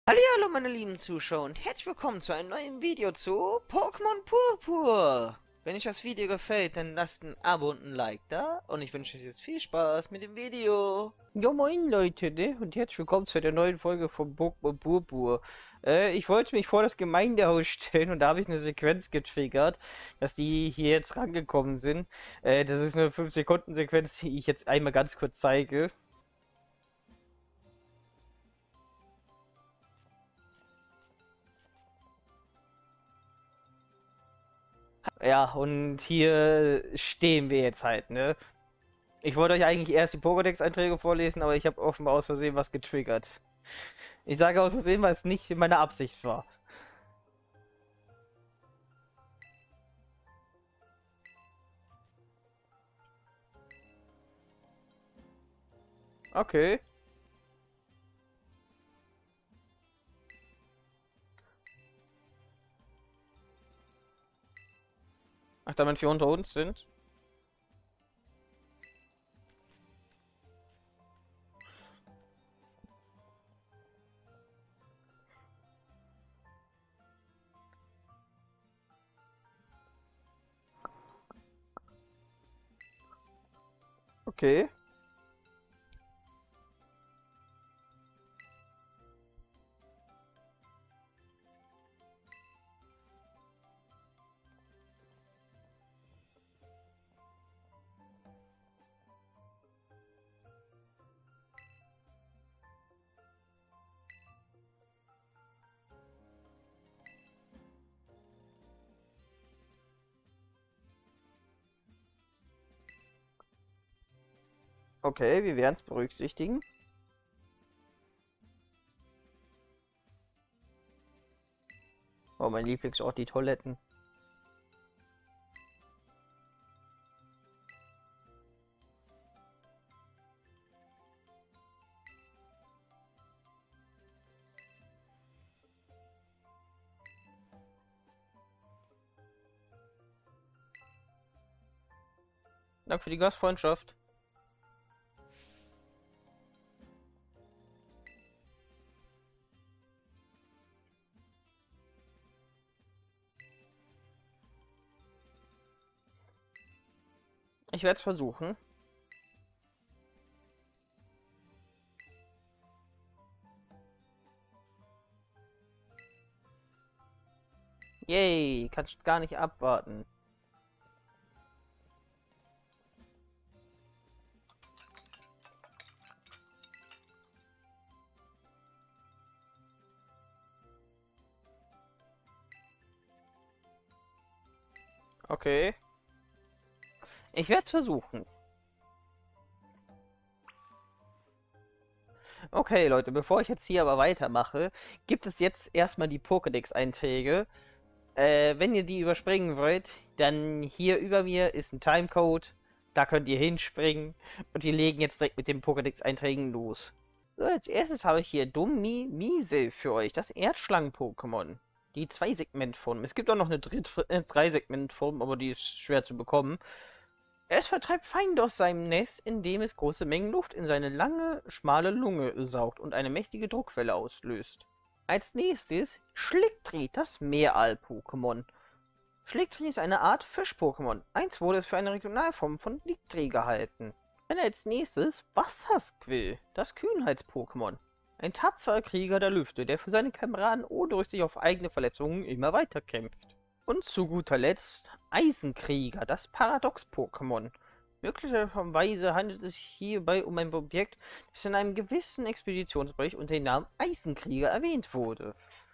Hallihallo meine lieben Zuschauer und herzlich willkommen zu einem neuen Video zu Pokémon Purpur. Wenn euch das Video gefällt, dann lasst ein Abo und ein Like da und ich wünsche euch jetzt viel Spaß mit dem Video. Jo moin Leute, ne? Und herzlich willkommen zu der neuen Folge von Pokémon Purpur. Ich wollte mich vor das Gemeindehaus stellen und da habe ich eine Sequenz getriggert, dass die hier jetzt rangekommen sind. Das ist eine 5-Sekunden-Sequenz, die ich jetzt einmal ganz kurz zeige. Ja, und hier stehen wir jetzt halt, ne? Ich wollte euch eigentlich erst die Pokédex-Einträge vorlesen, aber ich habe offenbar aus Versehen was getriggert. Ich sage aus Versehen, weil es nicht meine Absicht war. Okay. Ach, damit wir unter uns sind? Okay. Okay, wir werden es berücksichtigen. Oh, mein Lieblingsort, die Toiletten. Danke für die Gastfreundschaft. Ich werde es versuchen. Yay, kannst gar nicht abwarten. Okay. Ich werde es versuchen. Okay, Leute, bevor ich jetzt hier aber weitermache, gibt es jetzt erstmal die Pokédex-Einträge. Wenn ihr die überspringen wollt, dann hier über mir ist ein Timecode. Da könnt ihr hinspringen. Und wir legen jetzt direkt mit den Pokédex-Einträgen los. So, als erstes habe ich hier Dummi Miesel für euch, das Erdschlangen-Pokémon. Die 2-Segment-Form. Es gibt auch noch eine 3-Segment-Form, aber die ist schwer zu bekommen. Es vertreibt Feinde aus seinem Nest, indem es große Mengen Luft in seine lange, schmale Lunge saugt und eine mächtige Druckwelle auslöst. Als nächstes Schlicktried, das Meeral-Pokémon. Schlicktried ist eine Art Fisch-Pokémon. Einst wurde es für eine Regionalform von Licktried gehalten. Dann als nächstes Wassersquill, das Kühnheits-Pokémon. Ein tapferer Krieger der Lüfte, der für seine Kameraden ohne Rücksicht auf eigene Verletzungen immer weiter kämpft. Und zu guter Letzt Eisenkrieger, das Paradox-Pokémon. Möglicherweise handelt es sich hierbei um ein Objekt, das in einem gewissen Expeditionsbericht unter dem Namen Eisenkrieger erwähnt wurde.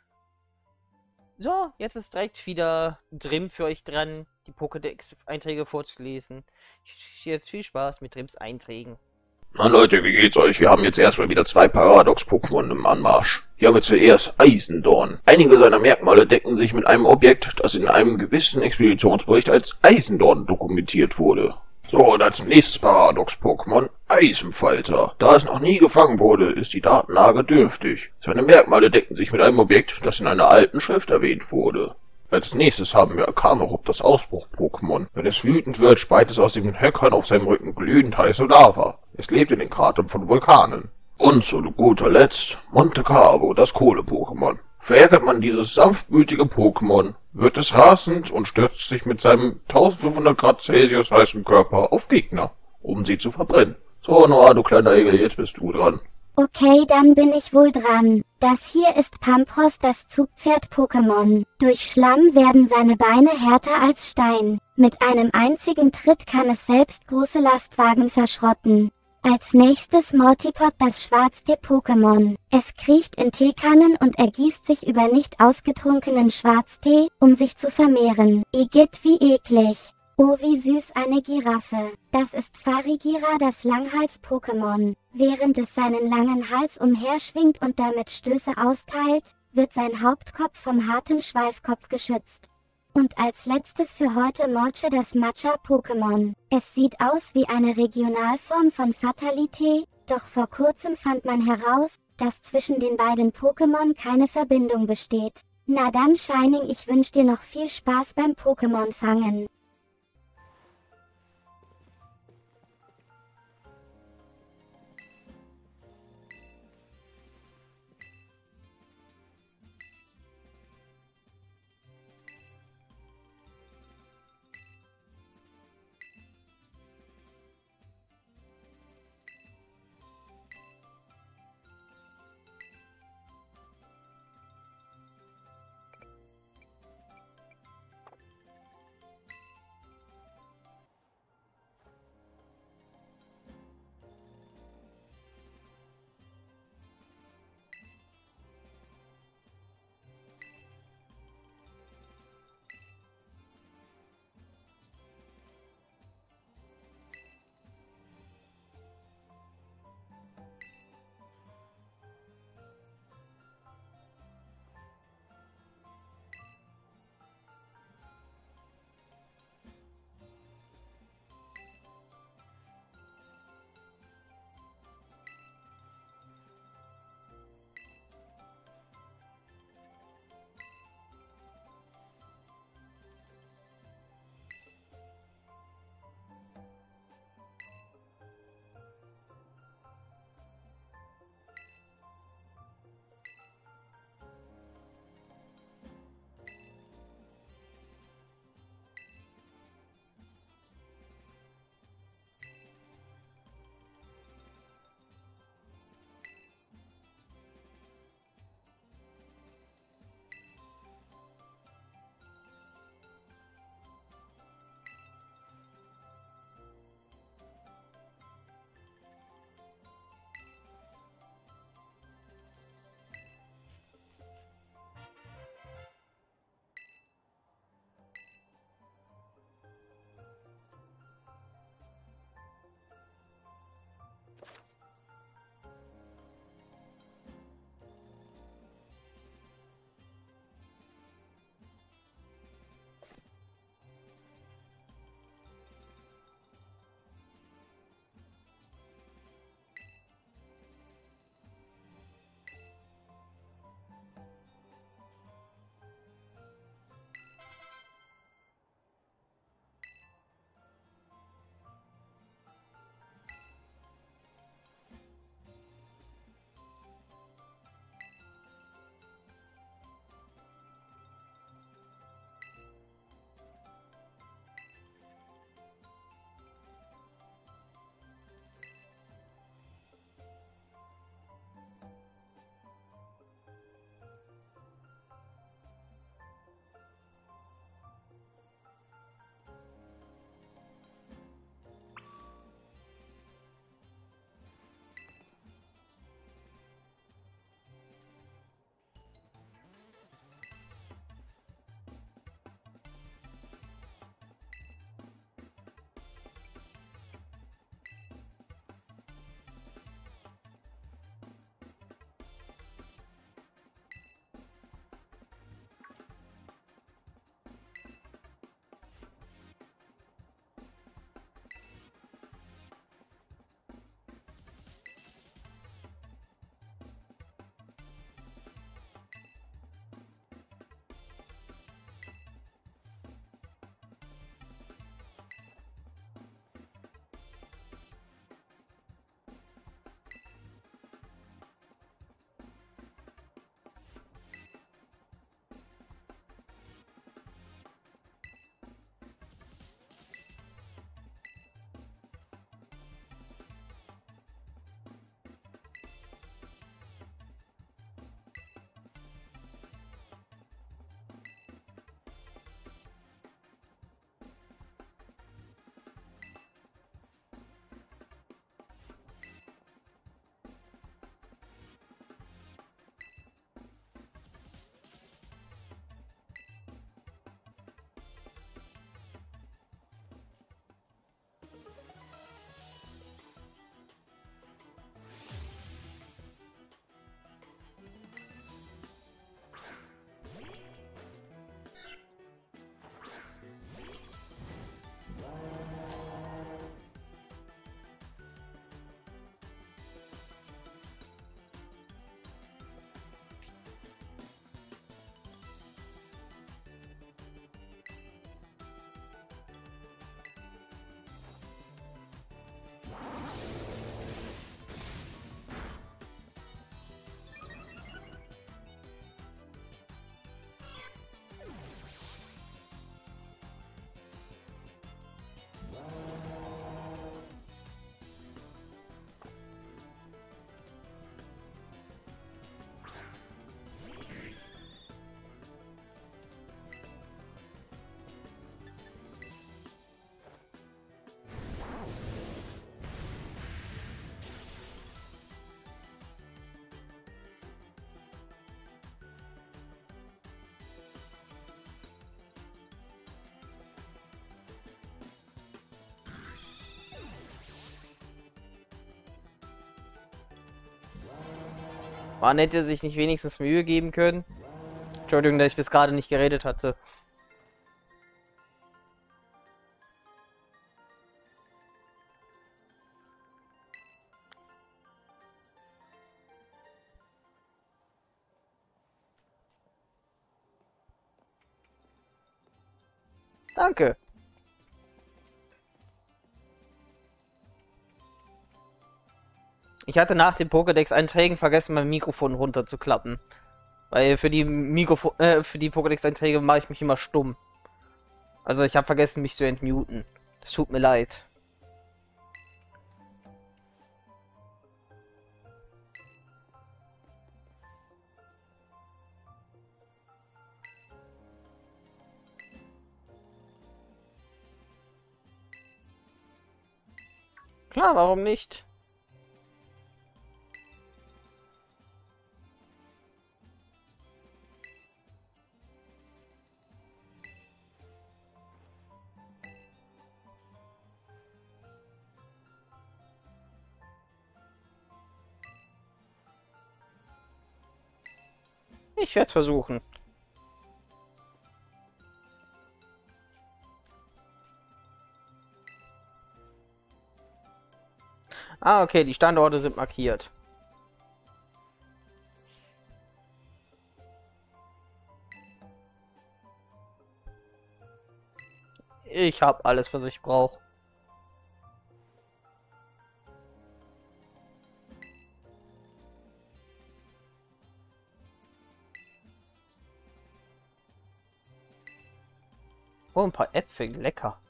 So, jetzt ist direkt wieder Drim für euch dran, die Pokédex-Einträge vorzulesen. Jetzt viel Spaß mit Drims Einträgen. Na Leute, wie geht's euch? Wir haben jetzt erstmal wieder 2 Paradox-Pokémon im Anmarsch. Hier haben wir zuerst Eisendorn. Einige seiner Merkmale decken sich mit einem Objekt, das in einem gewissen Expeditionsbericht als Eisendorn dokumentiert wurde. So, und als nächstes Paradox-Pokémon Eisenfalter. Da es noch nie gefangen wurde, ist die Datenlage dürftig. Seine Merkmale decken sich mit einem Objekt, das in einer alten Schrift erwähnt wurde. Als nächstes haben wir Karmerup, das Ausbruch-Pokémon. Wenn es wütend wird, speit es aus den Höckern auf seinem Rücken glühend heiße Lava. Es lebt in den Kratern von Vulkanen. Und zu guter Letzt Monte Carlo, das Kohle-Pokémon. Verärgert man dieses sanftmütige Pokémon, wird es rasend und stürzt sich mit seinem 1500 Grad Celsius heißen Körper auf Gegner, um sie zu verbrennen. So, Noah, du kleiner Egel, jetzt bist du dran. Okay, dann bin ich wohl dran. Das hier ist Pampros, das Zugpferd-Pokémon. Durch Schlamm werden seine Beine härter als Stein. Mit einem einzigen Tritt kann es selbst große Lastwagen verschrotten. Als nächstes Mortipod, das Schwarztee-Pokémon. Es kriecht in Teekannen und ergießt sich über nicht ausgetrunkenen Schwarztee, um sich zu vermehren. Igitt, wie eklig. Oh, wie süß eine Giraffe. Das ist Farigira, das Langhals-Pokémon. Während es seinen langen Hals umherschwingt und damit Stöße austeilt, wird sein Hauptkopf vom harten Schweifkopf geschützt. Und als letztes für heute Morche, das Matcha-Pokémon. Es sieht aus wie eine Regionalform von Fatalité, doch vor kurzem fand man heraus, dass zwischen den beiden Pokémon keine Verbindung besteht. Na dann, Shining, ich wünsche dir noch viel Spaß beim Pokémon-Fangen. Man hätte sich nicht wenigstens Mühe geben können. Entschuldigung, dass ich bis gerade nicht geredet hatte. Danke. Ich hatte nach den Pokédex-Einträgen vergessen, mein Mikrofon runterzuklappen. Weil für die Pokédex-Einträge mache ich mich immer stumm. Also ich habe vergessen, mich zu entmuten. Das tut mir leid. Klar, warum nicht? Ich werde es versuchen. Ah, okay, die Standorte sind markiert. Ich habe alles, was ich brauche. Oh, ein paar Äpfel, lecker.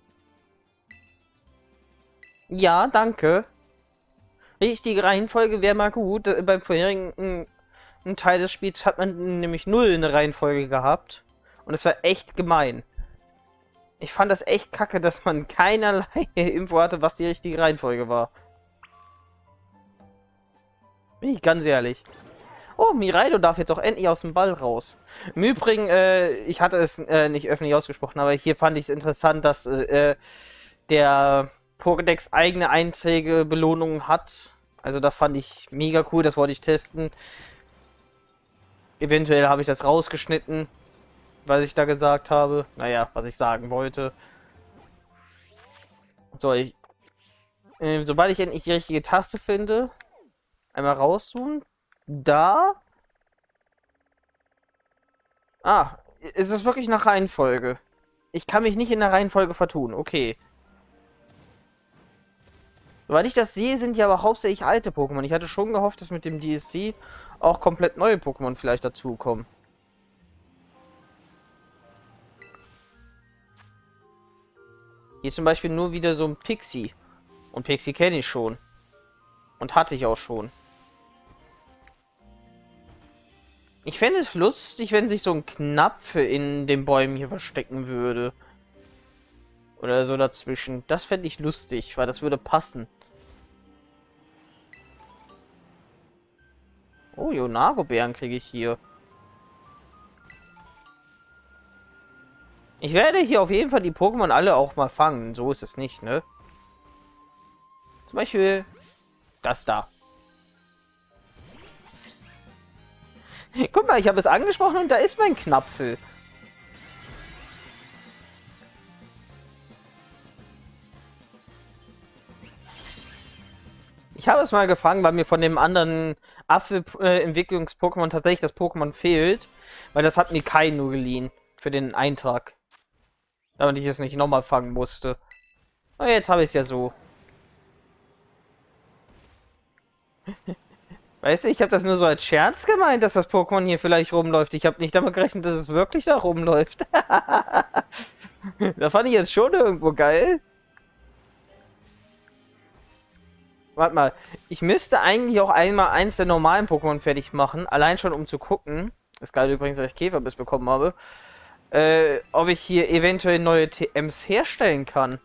Ja, danke. Richtige Reihenfolge wäre mal gut. Beim vorherigen Teil des Spiels hat man nämlich null eine Reihenfolge gehabt. Und es war echt gemein. Ich fand das echt kacke, dass man keinerlei Info hatte, was die richtige Reihenfolge war. Bin ich ganz ehrlich. Oh, Miraido darf jetzt auch endlich aus dem Ball raus. Im Übrigen, ich hatte es nicht öffentlich ausgesprochen, aber hier fand ich es interessant, dass der Pokédex eigene Einträge, Belohnungen hat. Also da fand ich mega cool, das wollte ich testen. Eventuell habe ich das rausgeschnitten, was ich da gesagt habe. Naja, was ich sagen wollte. So, sobald ich endlich die richtige Taste finde, einmal rauszoomen. Da. Ah, ist es wirklich nach Reihenfolge? Ich kann mich nicht in der Reihenfolge vertun. Okay. Soweit ich das sehe, sind ja aber hauptsächlich alte Pokémon. Ich hatte schon gehofft, dass mit dem DSC auch komplett neue Pokémon vielleicht dazukommen. Hier ist zum Beispiel nur wieder so ein Pixie. Und Pixie kenne ich schon. Und hatte ich auch schon. Ich fände es lustig, wenn sich so ein Knapfe in den Bäumen hier verstecken würde. Oder so dazwischen. Das fände ich lustig, weil das würde passen. Oh, Yonago-Bären kriege ich hier. Ich werde hier auf jeden Fall die Pokémon alle auch mal fangen. So ist es nicht, ne? Zum Beispiel das da. Guck mal, ich habe es angesprochen und da ist mein Knapfel. Ich habe es mal gefangen, weil mir von dem anderen Apfel-Entwicklungs-Pokémon tatsächlich das Pokémon fehlt. Weil das hat mir Kai nur geliehen. Für den Eintrag. Damit ich es nicht nochmal fangen musste. Aber jetzt habe ich es ja so. Weißt du, ich habe das nur so als Scherz gemeint, dass das Pokémon hier vielleicht rumläuft. Ich habe nicht damit gerechnet, dass es wirklich da rumläuft. Da fand ich jetzt schon irgendwo geil. Warte mal, ich müsste eigentlich auch einmal eins der normalen Pokémon fertig machen. Allein schon, um zu gucken. Das geil übrigens, dass ich Käferbiss bekommen habe. Ob ich hier eventuell neue TMs herstellen kann.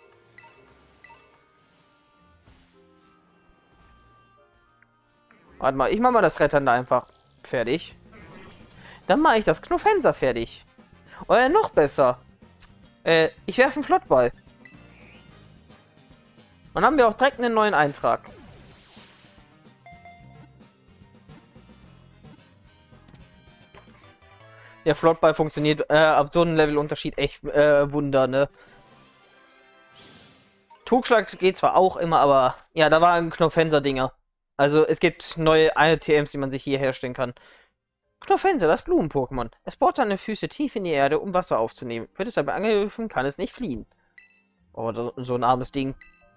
Warte mal, ich mach mal das Rettern da einfach fertig. Dann mache ich das Knuffenser fertig. Oder noch besser. Ich werfe einen Flottball. Und dann haben wir auch direkt einen neuen Eintrag. der Flottball funktioniert ab so einem Levelunterschied echt Wunder, ne? Trugschlag geht zwar auch immer, aber ja, da waren Knopfhändler-Dinger. Also es gibt neue ITMs, die man sich hier herstellen kann. Knopfhänse, das Blumen-Pokémon. Es bohrt seine Füße tief in die Erde, um Wasser aufzunehmen. Wird es dabei angegriffen, kann es nicht fliehen. Oh, so ein armes Ding.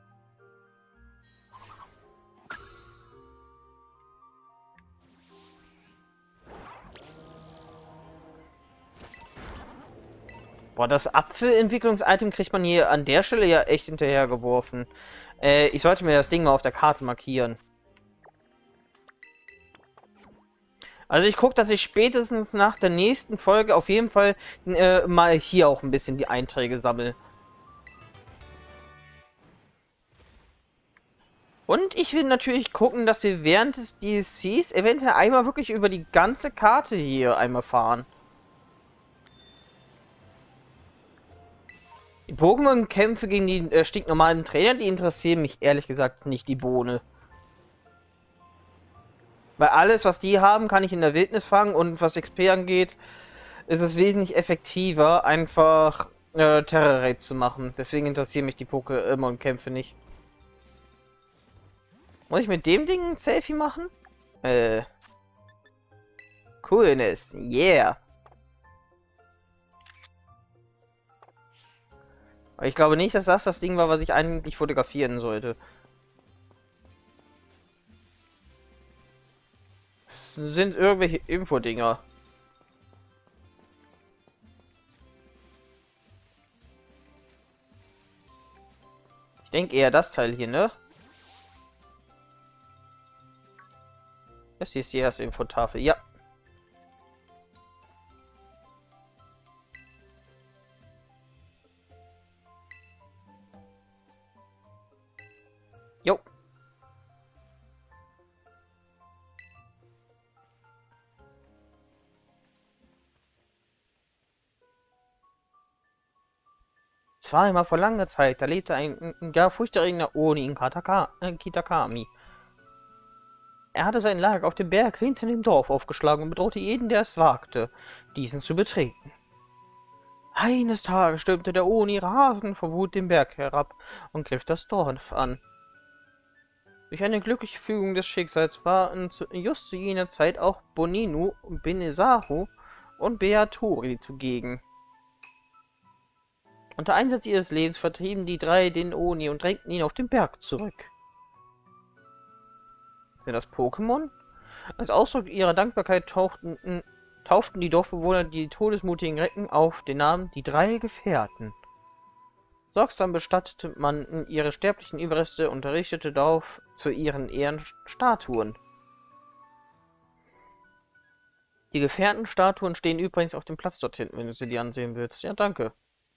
Boah, das Apfelentwicklungs-Item kriegt man hier an der Stelle ja echt hinterhergeworfen. Ich sollte mir das Ding mal auf der Karte markieren. Also ich gucke, dass ich spätestens nach der nächsten Folge auf jeden Fall mal hier auch ein bisschen die Einträge sammle. Und ich will natürlich gucken, dass wir während des DLCs eventuell einmal wirklich über die ganze Karte hier einmal fahren. Die Pokémon-Kämpfe gegen die stinknormalen Trainer, die interessieren mich ehrlich gesagt nicht die Bohne. Weil alles, was die haben, kann ich in der Wildnis fangen und was XP angeht, ist es wesentlich effektiver, einfach Terror-Raids zu machen. Deswegen interessieren mich die Pokémon-Kämpfe nicht. Muss ich mit dem Ding ein Selfie machen? Coolness, yeah. Aber ich glaube nicht, dass das Ding war, was ich eigentlich fotografieren sollte. Es sind irgendwelche Infodinger. Ich denke eher das Teil hier, ne? Das hier ist die erste Infotafel, ja. Jo. Zweimal vor langer Zeit, da lebte ein gar furchterregender Oni in Kitakami. Er hatte sein Lager auf dem Berg hinter dem Dorf aufgeschlagen und bedrohte jeden, der es wagte, diesen zu betreten. Eines Tages stürmte der Oni rasend vor Wut den Berg herab und griff das Dorf an. Durch eine glückliche Fügung des Schicksals waren just zu jener Zeit auch Boninu, Benesahu und Beatori zugegen. Unter Einsatz ihres Lebens vertrieben die drei den Oni und drängten ihn auf den Berg zurück. Sind das Pokémon? Als Ausdruck ihrer Dankbarkeit tauften die Dorfbewohner die todesmutigen Recken auf den Namen die drei Gefährten. Sorgsam bestattete man ihre sterblichen Überreste und errichtete darauf zu ihren Ehren Statuen. Die Gefährtenstatuen stehen übrigens auf dem Platz dort hinten, wenn du sie dir ansehen willst. Ja, danke.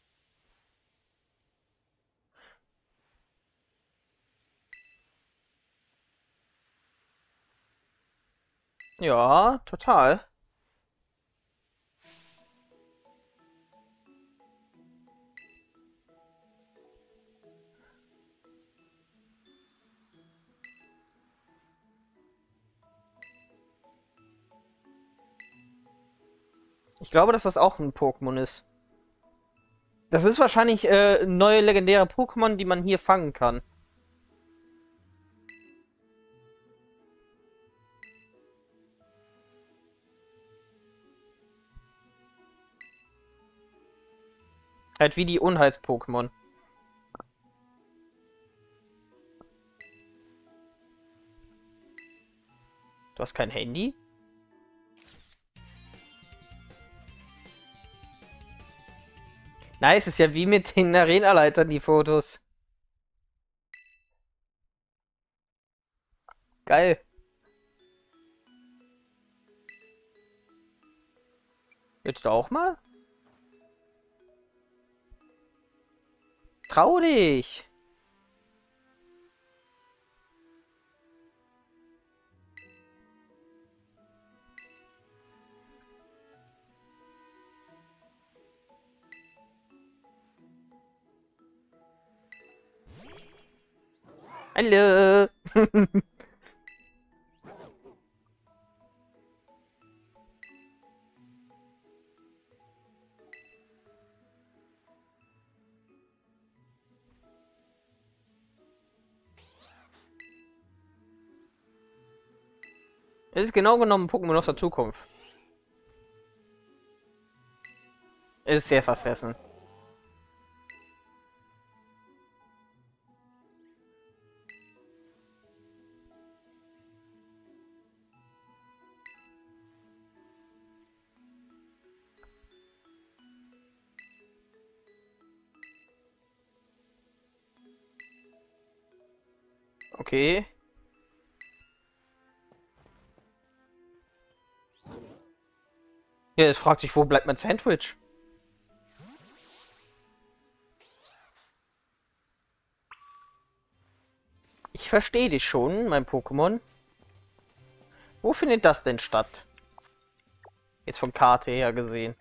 Ja, total. Ich glaube, dass das auch ein Pokémon ist. Das ist wahrscheinlich neue legendäre Pokémon, die man hier fangen kann. Halt wie die Unheils-Pokémon. Du hast kein Handy? Nice, ist ja wie mit den Arena-Leitern, die Fotos. Geil. Willst du auch mal? Trau dich! Hallo! Es ist genau genommen Pokémon aus der Zukunft. Es ist sehr verfressen. Okay. Ja, jetzt fragt sich, wo bleibt mein Sandwich? Ich verstehe dich schon, mein Pokémon. Wo findet das denn statt? Jetzt von Karte her gesehen.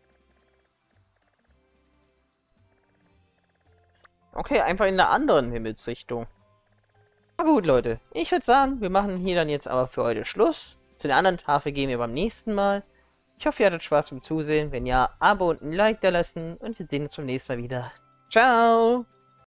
Okay, einfach in der anderen Himmelsrichtung. Na gut, Leute. Ich würde sagen, wir machen hier dann jetzt aber für heute Schluss. Zu der anderen Tafel gehen wir beim nächsten Mal. Ich hoffe, ihr hattet Spaß beim Zusehen. Wenn ja, Abo und ein Like da lassen. Und wir sehen uns beim nächsten Mal wieder. Ciao!